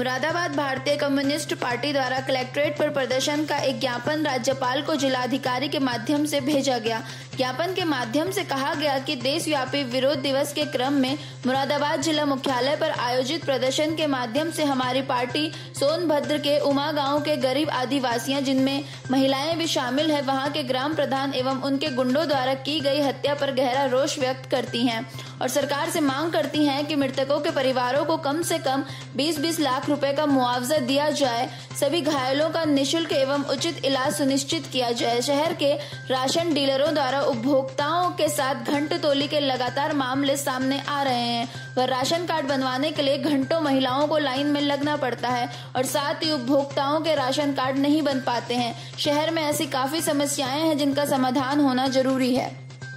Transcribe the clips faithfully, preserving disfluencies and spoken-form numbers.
मुरादाबाद भारतीय communist party द्वारा collectorate पर प्रदर्शन का एक ज्ञापन राज्यपाल को जिलाधिकारी के माध्यम से भेजा गया। ज्ञापन के माध्यम से कहा गया कि देशव्यापी विरोध दिवस के क्रम में मुरादाबाद जिला मुख्यालय पर आयोजित प्रदर्शन के माध्यम से हमारी पार्टी सोनभद्र के उमा गांव के गरीब आदिवासियां, जिनमें महिलाएं भी शामिल है, वहां के ग्राम प्रधान एवं उनके गुंडों द्वारा की गई हत्या पर गहरा रोष व्यक्त करती हैं और सरकार से मांग करती हैं कि मृतकों के परिवारों को कम से कम बीस बीस लाख रुपए का मुआवजा दिया जाए, सभी घायलों का निःशुल्क एवं उचित इलाज सुनिश्चित किया जाए। शहर के राशन डीलरों द्वारा उपभोक्ताओं के साथ घंटतोली के लगातार मामले सामने आ रहे हैं। वह राशन कार्ड बनवाने के लिए घंटों महिलाओं को लाइन में लगना पड़ता है और साथ ही उपभोक्ताओं के राशन कार्ड नहीं बन पाते हैं। शहर में ऐसी काफी समस्याएं हैं जिनका समाधान होना जरूरी है।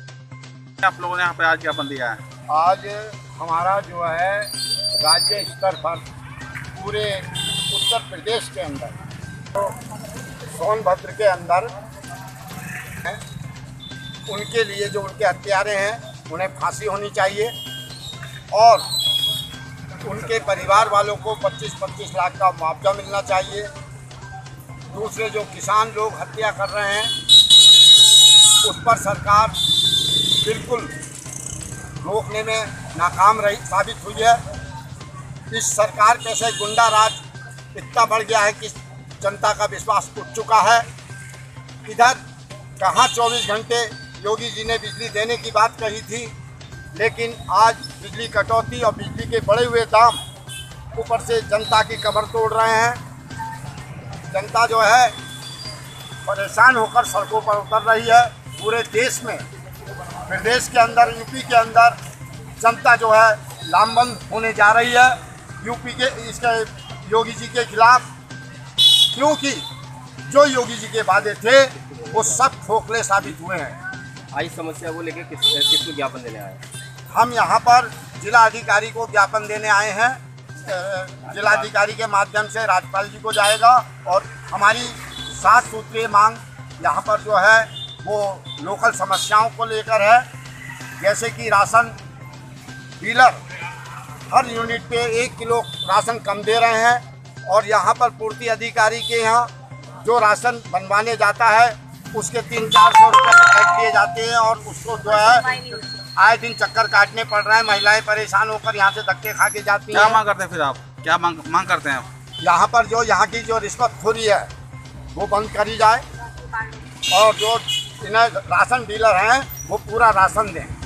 आप लोगों ने यहाँ पे आज ज्ञापन दिया है। आज हमारा जो है राज्य स्तर पर पूरे उत्तर प्रदेश के अंदर तो सोनभद्र के अंदर है, उनके लिए जो उनके हत्यारे हैं उन्हें फांसी होनी चाहिए और उनके परिवार वालों को पच्चीस पच्चीस लाख का मुआवजा मिलना चाहिए। दूसरे जो किसान लोग हत्या कर रहे हैं उस पर सरकार बिल्कुल रोकने में नाकाम रही साबित हुई है। इस सरकार कैसे गुंडा राज इतना बढ़ गया है कि जनता का विश्वास उठ चुका है। इधर कहाँ चौबीस घंटे योगी जी ने बिजली देने की बात कही थी, लेकिन आज बिजली कटौती और बिजली के बढ़े हुए दाम ऊपर से जनता की कमर तोड़ रहे हैं। जनता जो है परेशान होकर सड़कों पर उतर रही है। पूरे देश में, प्रदेश के अंदर, यूपी के अंदर जनता जो है लामबंद होने जा रही है यूपी के इसके योगी जी के खिलाफ, क्योंकि जो योगी जी के वादे थे वो सब खोखले साबित हुए हैं। आज समस्या को लेकर किस किसको ज्ञापन देने आए? हम यहाँ पर जिला अधिकारी को ज्ञापन देने आए हैं। जिलाधिकारी के माध्यम से राज्यपाल जी को जाएगा और हमारी सात सूत्रीय मांग यहाँ पर जो है वो लोकल समस्याओं को लेकर है, जैसे कि राशन डीलर हर यूनिट पे एक किलो राशन कम दे रहे हैं और यहाँ पर पूर्ति अधिकारी के यहाँ जो राशन बनवाने जाता है उसके तीन चार सौ रुपये ऐड किए जाते हैं और उसको जो है आए दिन चक्कर काटने पड़ रहे हैं। महिलाएं परेशान होकर यहाँ से धक्के खा के जाती हैं। क्या मांग करते हैं फिर आप? क्या मांग मांग करते हैं आप? यहाँ पर जो यहाँ की जो रिश्वतखोरी है वो बंद करी जाए और जो इन्हें राशन डीलर हैं वो पूरा राशन दें।